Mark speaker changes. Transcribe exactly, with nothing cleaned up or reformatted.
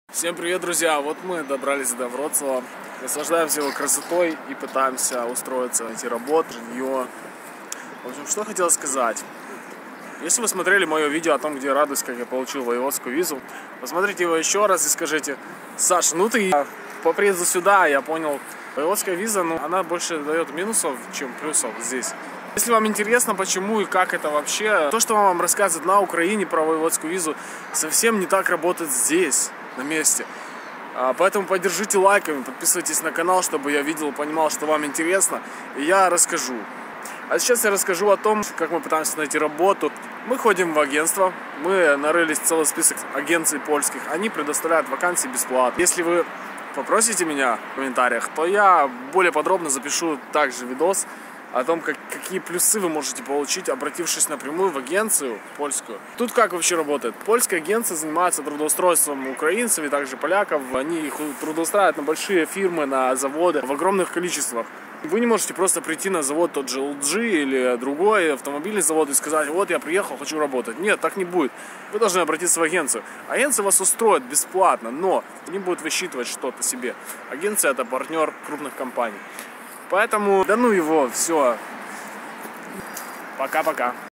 Speaker 1: Всем привет, друзья! Вот мы добрались до Вроцлава, наслаждаемся его красотой и пытаемся устроиться, найти работу, жилье. В общем, что хотел сказать. Если вы смотрели мое видео о том, где я радуюсь, как я получил воеводскую визу, посмотрите его еще раз и скажите: Саша, ну ты по приезду сюда, я понял, воеводская виза, ну, она больше дает минусов, чем плюсов здесь. Если вам интересно, почему и как это вообще, то, что вам рассказывают на Украине про воеводскую визу, совсем не так работает здесь, на месте. Поэтому поддержите лайками, подписывайтесь на канал, чтобы я видел, понимал, что вам интересно, и я расскажу. А сейчас я расскажу о том, как мы пытаемся найти работу. Мы ходим в агентство, мы нарылись целый список агенций польских, они предоставляют вакансии бесплатно. Если вы попросите меня в комментариях, то я более подробно запишу также видос о том, как, какие плюсы вы можете получить, обратившись напрямую в агенцию польскую. Тут как вообще работает? Польская агенция занимается трудоустройством украинцев и также поляков. Они их трудоустраивают на большие фирмы, на заводы в огромных количествах. Вы не можете просто прийти на завод тот же эл джи или другой автомобильный завод и сказать: вот я приехал, хочу работать. Нет, так не будет. Вы должны обратиться в агенцию. Агенция вас устроит бесплатно, но не будет высчитывать что-то себе. Агенция — это партнер крупных компаний. Поэтому, да ну его, все. Пока-пока.